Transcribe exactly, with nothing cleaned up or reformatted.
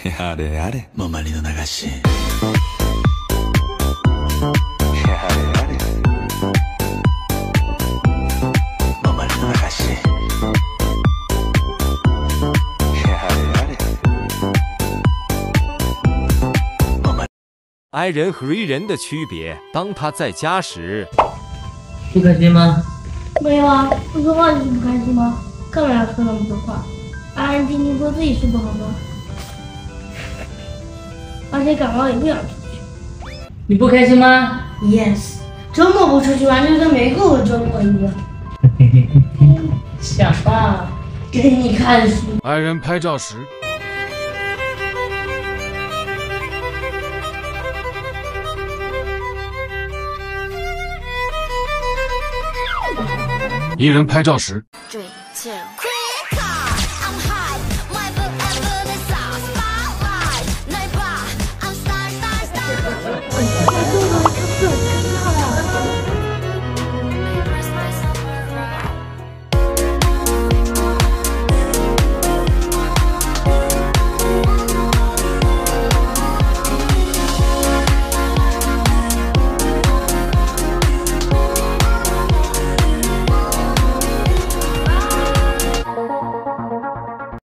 やれやれもまりの流しやれやれもまりの流しやれやれもまり。 I 人和 V 人的区别，当他在家时， 不开心吗？ 没有啊，不说话就是不开心吗？干嘛要说那么多话？安安静静做自己事不好吗？而且感冒也不想出去。 你不开心吗 Yes， 周末不出去玩就跟没过过周末一样。 想吧， 给你看书。 I 人拍照时，一人拍照时。 Three, two.